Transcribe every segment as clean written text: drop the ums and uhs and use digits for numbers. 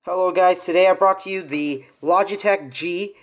Hello guys, today I brought to you the Logitech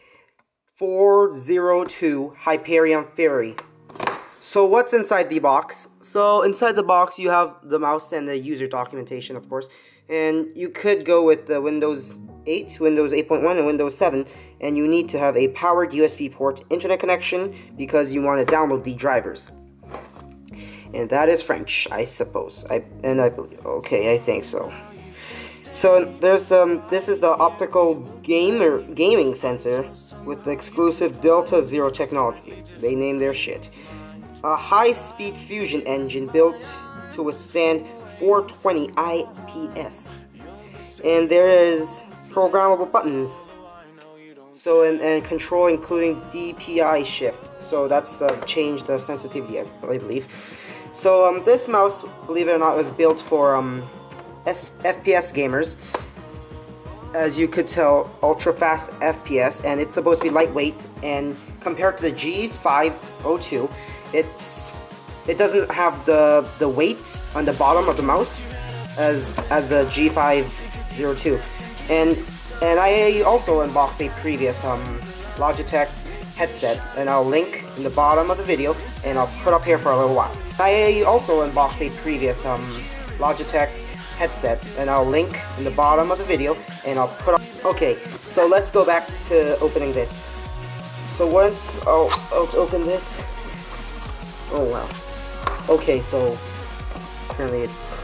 G402 Hyperion Fury. So what's inside the box? So inside the box you have the mouse and the user documentation, of course. And you could go with the Windows 8, Windows 8.1, and Windows 7. And you need to have a powered USB port internet connection because you want to download the drivers. And that is French, I suppose. I believe. Okay, I think so. So there's this is the optical gaming sensor with the exclusive Delta Zero technology. They name their shit. A high-speed fusion engine built to withstand 420 IPS. And there is programmable buttons. So and control including DPI shift. So that's changed the sensitivity, I believe. So this mouse, believe it or not, was built for FPS gamers. As you could tell, ultra fast FPS, and it's supposed to be lightweight. And compared to the G502, it doesn't have the weight on the bottom of the mouse as the G502. And I also unboxed a previous Logitech headset, and I'll link in the bottom of the video, and I'll put up here for a little while. I also unboxed a previous Logitech headset, and I'll link in the bottom of the video, and I'll put up. Okay, so let's go back to opening this. So once I'll open this. Oh wow. Okay, so apparently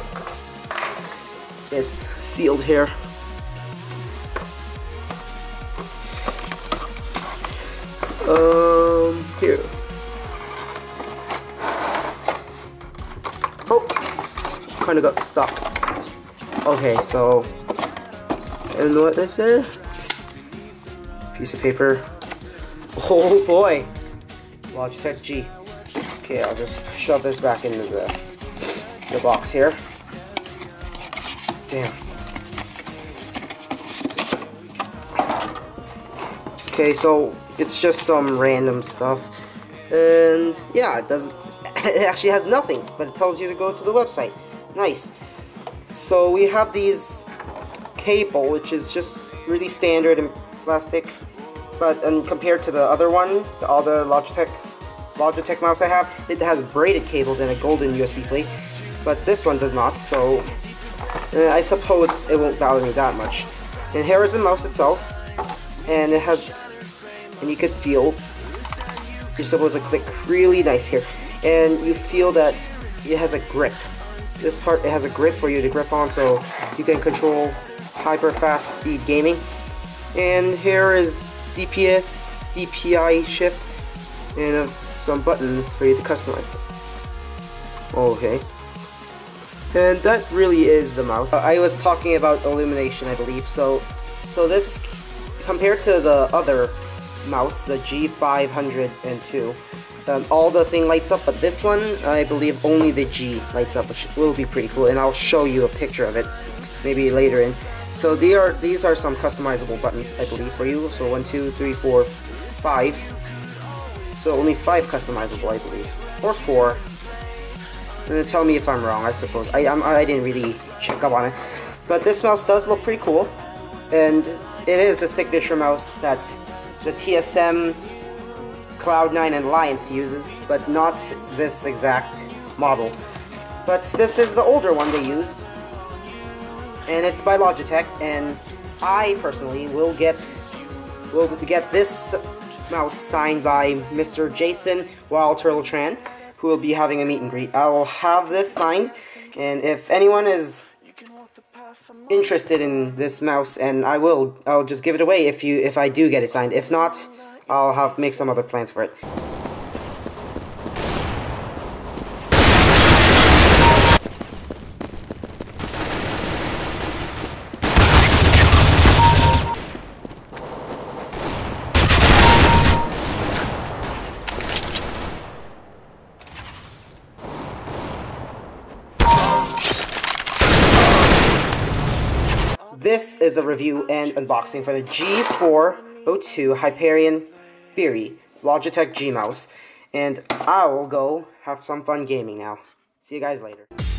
it's sealed here. Here. Oh, kind of got stuck. Okay, so, and what this is? Piece of paper. Oh boy, Logitech G. Okay, I'll just shove this back into the box here. Damn. Okay, so it's just some random stuff, and yeah, it actually has nothing, but it tells you to go to the website. Nice. So we have these cable, which is just really standard in plastic, but compared to the other one, the other Logitech mouse I have, it has braided cables and a golden USB plate, but this one does not. So I suppose it won't bother me that much. And here is the mouse itself, and it has, and you could feel, you're supposed to click really nice here, and you feel that it has a grip. This part, it has a grip for you to grip on, so you can control hyper fast speed gaming. And here is DPI shift, and some buttons for you to customize it. Okay. And that really is the mouse. I was talking about illumination, I believe. So this, compared to the other mouse, the G502, all the thing lights up, but this one, I believe only the G lights up, which will be pretty cool, and I'll show you a picture of it maybe later in. So these are some customizable buttons, I believe, for you. So 1, 2, 3, 4, 5. So only 5 customizable, I believe, or 4. And tell me if I'm wrong, I suppose. I didn't really check up on it, but this mouse does look pretty cool, and it is a signature mouse that the TSM, Cloud9, and Alliance uses, but not this exact model. But this is the older one they use, and it's by Logitech, and I personally will get this mouse signed by Mr. Jason Wild Turtle Tran, who will be having a meet and greet. I will have this signed, and if anyone is interested in this mouse, and I'll just give it away if I do get it signed. If not, I'll make some other plans for it. This is a review and unboxing for the G402 Hyperion Fury Logitech G mouse, and I will go have some fun gaming now. See you guys later.